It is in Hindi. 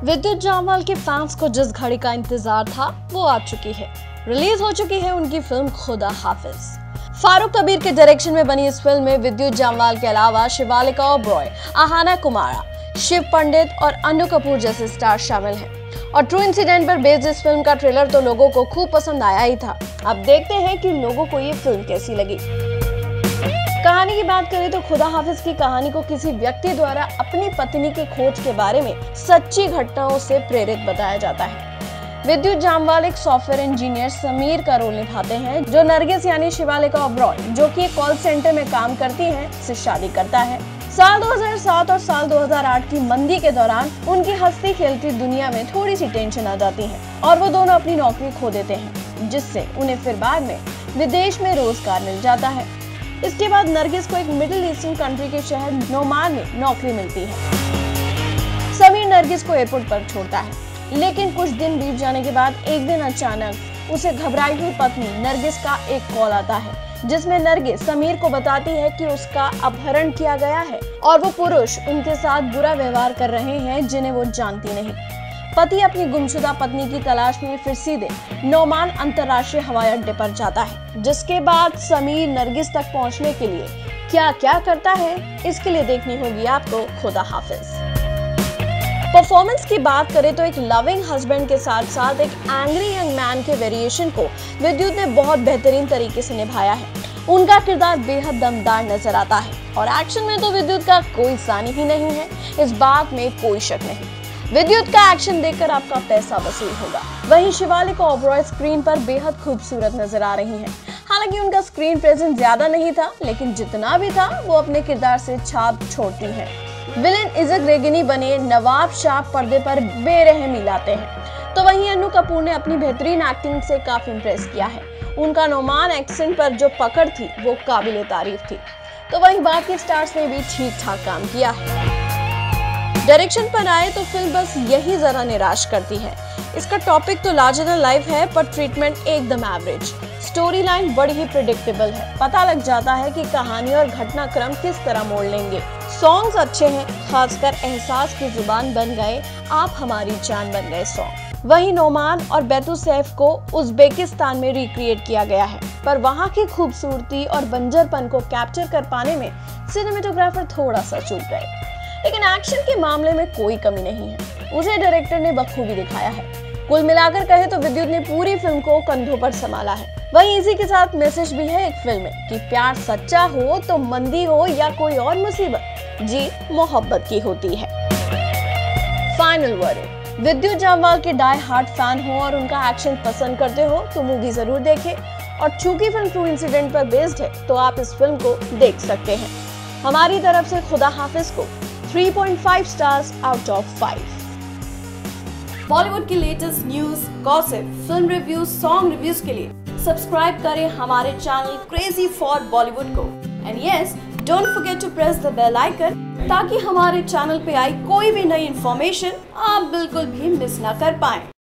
विद्युत जामवाल के फैंस को जिस घड़ी का इंतजार था वो आ चुकी है। रिलीज हो चुकी है उनकी फिल्म खुदा हाफिज। फारूक कबीर के डायरेक्शन में बनी इस फिल्म में विद्युत जामवाल के अलावा शिवालिका ओबरॉय, आहाना कुमारा, शिव पंडित और अनु कपूर जैसे स्टार शामिल हैं। और ट्रू इंसिडेंट पर बेस्ड इस फिल्म का ट्रेलर तो लोगों को खूब पसंद आया ही था। अब देखते हैं कि लोगों को ये फिल्म कैसी लगी। कहानी की बात करें तो खुदा हाफिज की कहानी को किसी व्यक्ति द्वारा अपनी पत्नी के खोज के बारे में सच्ची घटनाओं से प्रेरित बताया जाता है। विद्युत जामवाल एक सॉफ्टवेयर इंजीनियर समीर का रोल निभाते हैं, जो नरगिस यानी शिवालिका ओबरॉय, जो कि एक कॉल सेंटर में काम करती है, से शादी करता है। साल 2007 और साल 2008 की मंदी के दौरान उनकी हंसती खेलती दुनिया में थोड़ी सी टेंशन आ जाती है और वो दोनों अपनी नौकरी खो देते हैं, जिससे उन्हें फिर बाद में विदेश में रोजगार मिल जाता है। इसके बाद नरगिस को एक मिडिल ईस्टर्न कंट्री के शहर नोमान में नौकरी मिलती है। समीर नरगिस को एयरपोर्ट पर छोड़ता है, लेकिन कुछ दिन बीत जाने के बाद एक दिन अचानक उसे घबराई हुई पत्नी नरगिस का एक कॉल आता है, जिसमें नरगिस समीर को बताती है कि उसका अपहरण किया गया है और वो पुरुष उनके साथ बुरा व्यवहार कर रहे हैं जिन्हें वो जानती नहीं। पति अपनी गुमशुदा पत्नी की तलाश में फिर सीधे नोमान अंतर्राष्ट्रीय हवाई अड्डे पर जाता है, जिसके बाद समीर नरगिस तक पहुंचने के लिए क्या क्या करता है, इसके लिए देखनी होगी आपको खुदा हाफिज। परफॉर्मेंस की बात करें तो एक लविंग हस्बैंड के साथ साथ एक एंग्री यंग मैन के वेरिएशन को विद्युत ने बहुत बेहतरीन तरीके से निभाया है। उनका किरदार बेहद दमदार नजर आता है और एक्शन में तो विद्युत का कोई सानी ही नहीं है, इस बात में कोई शक नहीं। विद्युत का एक्शन देखकर आपका पैसा वसूल होगा। वहीं शिवालिका ओबरॉय स्क्रीन पर बेहद खूबसूरत नजर आ रही हैं। हालांकि उनका स्क्रीन प्रेजेंस ज्यादा नहीं था, लेकिन जितना भी था वो अपने किरदार से छाप छोड़ती हैं। विलेन इज़क रेगिनी बने नवाब शाह पर्दे पर बेरहमी लाते हैं, तो वहीं अनु कपूर ने अपनी बेहतरीन एक्टिंग से काफी इम्प्रेस किया है। उनका नोमान एक्सेंट पर जो पकड़ थी वो काबिले तारीफ थी। तो वहीं बाकी स्टार्स ने भी ठीक ठाक काम किया है। डायरेक्शन पर आए तो फिल्म बस यही जरा निराश करती है। इसका टॉपिक तो लार्जर देन लाइफ है, पर ट्रीटमेंट एकदम एवरेज। स्टोरी लाइन बड़ी ही प्रेडिक्टेबल है, पता लग जाता है कि कहानी और घटनाक्रम किस तरह मोड़ लेंगे। सॉन्ग्स अच्छे हैं, खासकर एहसास की जुबान बन गए, आप हमारी जान बन गए सॉन्ग। वहीं नोमान और बैतुसैफ को उज़्बेकिस्तान में रिक्रिएट किया गया है, पर वहां की खूबसूरती और बंजरपन को कैप्चर कर पाने में सिनेमेटोग्राफर थोड़ा सा चूक गए। लेकिन एक्शन के मामले में कोई कमी नहीं है, उसे डायरेक्टर ने बखूबी दिखाया है। कुल मिलाकर कहे तो विद्युत ने पूरी फिल्म को कंधों पर संभाला है। वहीं इसी के साथ मैसेज भी है एक फिल्म में कि प्यार सच्चा हो तो मंदी हो या कोई और मुसीबत, जी मोहब्बत की होती है। फाइनल वर्ड, विद्युत जामवाल के डाई हार्ट फैन हो और उनका एक्शन पसंद करते हो तो मूवी जरूर देखें। और चूंकि फिल्म ट्रू इंसिडेंट पर बेस्ड है तो आप इस फिल्म को देख सकते हैं। हमारी तरफ से खुदा हाफिज को 3.5 स्टार्स आउट ऑफ 5। बॉलीवुड की latest news, gossip, film reviews, song reviews के लिए सब्सक्राइब करें हमारे चैनल क्रेजी फॉर बॉलीवुड को। And yes, don't forget to press the bell icon, ताकि हमारे चैनल पे आई कोई भी नई इंफॉर्मेशन आप बिल्कुल भी मिस ना कर पाएं।